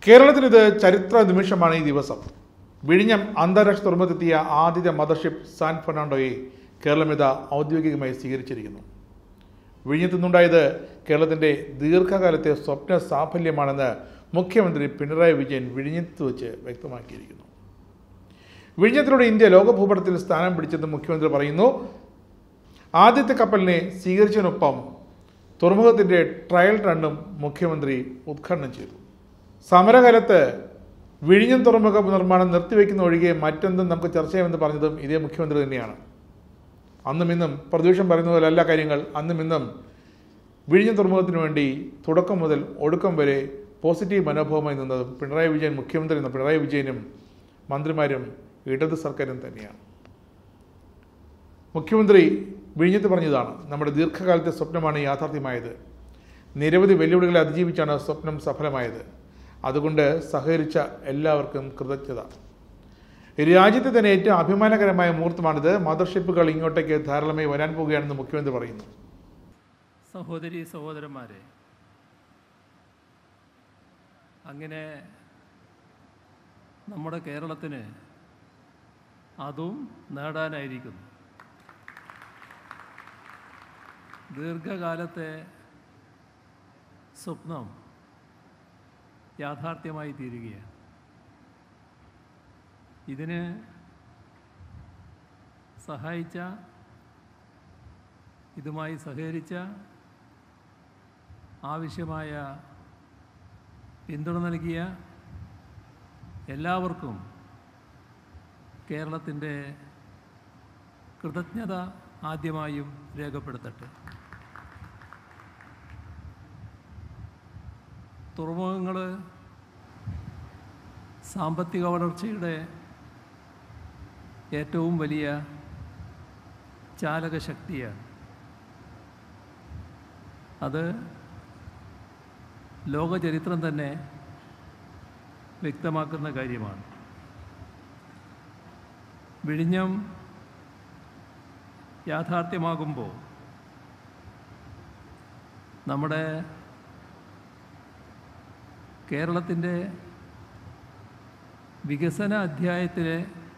കേരളത്തിനിത് ചരിത്ര നിമിഷമാണ് ഈ ദിവസം. വിഴിഞ്ഞം അന്താരാഷ്ട്ര തുറമുഖത്തെത്തിയ ആദ്യത്തെ മദർഷിപ്പ് സാൻ ഫെർണാണ്ടോയെ കേരളം ഇത് ഔദ്യോഗികമായി സ്വീകരിച്ചിരിക്കുന്നു. വിഴിഞ്ഞത്തു നിന്നുണ്ടായത് കേരളത്തിൻ്റെ ദീർഘകാലത്തെ സ്വപ്ന സാഫല്യമാണെന്ന് മുഖ്യമന്ത്രി പിണറായി വിജയൻ വിഴിഞ്ഞത്ത് വെച്ച് വ്യക്തമാക്കിയിരിക്കുന്നു. വിഴിഞ്ഞത്തിലൂടെ ഇന്ത്യ ലോകഭൂപടത്തിൽ സ്ഥാനം പിടിച്ചെന്ന് മുഖ്യമന്ത്രി പറയുന്നു. ആദ്യത്തെ കപ്പലിനെ സ്വീകരിച്ചതിനൊപ്പം തുറമുഖത്തിൻ്റെ ട്രയൽ റണ്ണും മുഖ്യമന്ത്രി ഉദ്ഘാടനം ചെയ്തു. സമരകാലത്ത് വിഴിഞ്ഞം തുറമുഖ നിർമ്മാണം നിർത്തിവെക്കുന്ന ഒഴികെ മറ്റെന്തും നമുക്ക് ചർച്ച ചെയ്യാമെന്ന് പറഞ്ഞതും ഇതേ മുഖ്യമന്ത്രി തന്നെയാണ്. അന്നും ഇന്നും പ്രതിപക്ഷം പറയുന്ന പോലെ എല്ലാ കാര്യങ്ങൾ അന്നും ഇന്നും വിഴിഞ്ഞം തുറമുഖത്തിന് വേണ്ടി തുടക്കം മുതൽ ഒടുക്കം വരെ പോസിറ്റീവ് മനോഭാവമായി നിന്നതും പിണറായി വിജയൻ മുഖ്യമന്ത്രി എന്ന പിണറായി വിജയനും മന്ത്രിമാരും ഇടത് സർക്കാരും തന്നെയാണ്. മുഖ്യമന്ത്രി വിഴിഞ്ഞത്ത് പറഞ്ഞതാണ്, നമ്മുടെ ദീർഘകാലത്തെ സ്വപ്നമാണ് യാഥാർത്ഥ്യമായത്. നിരവധി വെല്ലുവിളികളെ അതിജീവിച്ചാണ് സ്വപ്നം സഫലമായത്. അതുകൊണ്ട് സഹകരിച്ച എല്ലാവർക്കും കൃതജ്ഞത. രാജ്യത്തെ തന്നെ ഏറ്റവും അഭിമാനകരമായ മുഹൂർത്തമാണിത്. മദർഷിപ്പുകൾ ഇങ്ങോട്ടേക്ക് ധാരാളമായി വരാൻ പോവുകയാണെന്ന് മുഖ്യമന്ത്രി പറയുന്നു. സഹോദരി സഹോദരന്മാരെ, അങ്ങനെ നമ്മുടെ കേരളത്തിന് അതും നേടാനായിരിക്കുന്നു. ദീർഘകാലത്തെ സ്വപ്നം യാഥാർത്ഥ്യമായി തീരുകയാണ്. ഇതിന് സഹായിച്ച, ഇതുമായി സഹകരിച്ച, ആവശ്യമായ പിന്തുണ നൽകിയ എല്ലാവർക്കും കേരളത്തിൻ്റെ കൃതജ്ഞത ആദ്യമായും രേഖപ്പെടുത്തട്ടെ. തുറമുഖങ്ങൾ സാമ്പത്തിക വളർച്ചയുടെ ഏറ്റവും വലിയ ചാലകശക്തിയാണ്. അത് ലോകചരിത്രം തന്നെ വ്യക്തമാക്കുന്ന കാര്യമാണ്. വിഴിഞ്ഞം യാഥാർത്ഥ്യമാകുമ്പോൾ നമ്മുടെ കേരളത്തിൻ്റെ വികസന അധ്യായത്തിലെ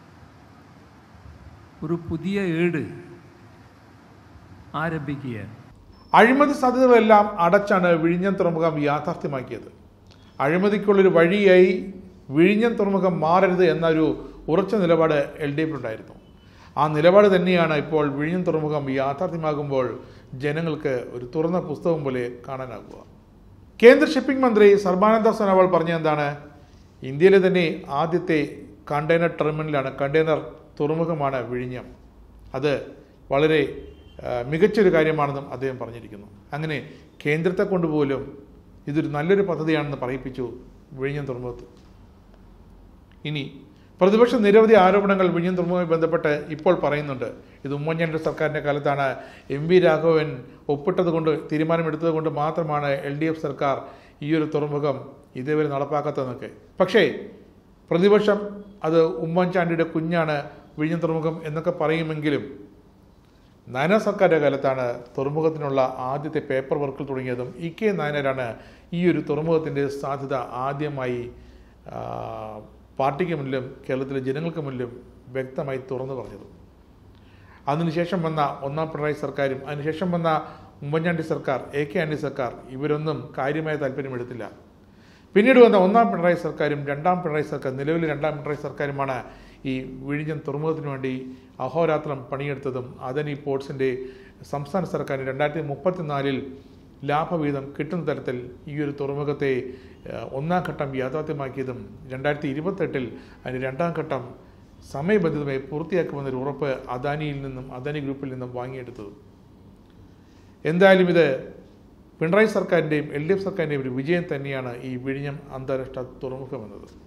ഒരു പുതിയ ഏട് ആരംഭിക്കുകയാണ്. അഴിമതി സാധ്യതകളെല്ലാം അടച്ചാണ് വിഴിഞ്ഞം തുറമുഖം യാഥാർത്ഥ്യമാക്കിയത്. അഴിമതിക്കുള്ളൊരു വഴിയായി വിഴിഞ്ഞം തുറമുഖം മാറരുത് എന്നൊരു ഉറച്ച നിലപാട് LDFിനുണ്ടായിരുന്നു. ആ നിലപാട് തന്നെയാണ് ഇപ്പോൾ വിഴിഞ്ഞം തുറമുഖം യാഥാർത്ഥ്യമാകുമ്പോൾ ജനങ്ങൾക്ക് ഒരു തുറന്ന പുസ്തകം പോലെ കാണാനാകുക. കേന്ദ്ര ഷിപ്പിംഗ് മന്ത്രി സർബാനന്ദ സോനോവാൾ പറഞ്ഞെന്താണ്, ഇന്ത്യയിലെ തന്നെ ആദ്യത്തെ കണ്ടെയ്നർ ടെർമിനലാണ്, കണ്ടെയ്നർ തുറമുഖമാണ് വിഴിഞ്ഞം. അത് വളരെ മികച്ചൊരു കാര്യമാണെന്നും അദ്ദേഹം പറഞ്ഞിരിക്കുന്നു. അങ്ങനെ കേന്ദ്രത്തെ കൊണ്ടുപോലും ഇതൊരു നല്ലൊരു പദ്ധതിയാണെന്ന് പറയിപ്പിച്ചു വിഴിഞ്ഞം തുറമുഖത്ത്. ഇനി പ്രതിപക്ഷം നിരവധി ആരോപണങ്ങൾ വിഴിഞ്ഞം തുറമുഖവുമായി ബന്ധപ്പെട്ട് ഇപ്പോൾ പറയുന്നുണ്ട്. ഇത് ഉമ്മൻചാണ്ടി സർക്കാരിൻ്റെ കാലത്താണ്, MV രാഘവൻ ഒപ്പിട്ടതുകൊണ്ട്, തീരുമാനമെടുത്തത് കൊണ്ട് മാത്രമാണ് LDF സർക്കാർ ഈ ഒരു തുറമുഖം ഇതേവരെ നടപ്പാക്കാത്തതെന്നൊക്കെ. പക്ഷേ പ്രതിപക്ഷം അത് ഉമ്മൻചാണ്ടിയുടെ കുഞ്ഞാണ് വിഴിഞ്ഞം തുറമുഖം എന്നൊക്കെ പറയുമെങ്കിലും നായനാർ സർക്കാരിൻ്റെ കാലത്താണ് തുറമുഖത്തിനുള്ള ആദ്യത്തെ പേപ്പർ വർക്കുകൾ തുടങ്ങിയതും. EK നായനാരാണ് ഈ ഒരു തുറമുഖത്തിൻ്റെ സാധ്യത ആദ്യമായി പാർട്ടിക്ക് മുന്നിലും കേരളത്തിലെ ജനങ്ങൾക്ക് മുന്നിലും വ്യക്തമായി തുറന്നു പറഞ്ഞത്. അതിനുശേഷം വന്ന ഒന്നാം പിണറായി സർക്കാരും അതിനുശേഷം വന്ന ഉമ്മൻചാണ്ടി സർക്കാർ, AK ആന്റണി സർക്കാർ ഇവരൊന്നും കാര്യമായ താല്പര്യമെടുത്തില്ല. പിന്നീട് വന്ന ഒന്നാം പിണറായി സർക്കാരും രണ്ടാം പിണറായി സർക്കാർ, നിലവിലെ രണ്ടാം പിണറായി സർക്കാരുമാണ് ഈ വിഴിഞ്ഞം തുറമുഖത്തിന് വേണ്ടി അഹോരാത്രം പണിയെടുത്തതും അദാനി പോർട്സിൻ്റെ സംസ്ഥാന സർക്കാരിന് 2034 ലാഭവിഹിതം കിട്ടുന്ന തരത്തിൽ ഈ ഒരു തുറമുഖത്തെ ഒന്നാം ഘട്ടം യാഥാർത്ഥ്യമാക്കിയതും 2028 അതിന് രണ്ടാം ഘട്ടം സമയബന്ധിതമായി പൂർത്തിയാക്കുമെന്നൊരു ഉറപ്പ് അദാനി ഗ്രൂപ്പിൽ നിന്നും വാങ്ങിയെടുത്തതും. എന്തായാലും ഇത് പിണറായി സർക്കാരിൻ്റെയും LDF സർക്കാരിൻ്റെയും ഒരു വിജയം തന്നെയാണ് ഈ വിഴിഞ്ഞം അന്താരാഷ്ട്ര തുറമുഖം എന്നത്.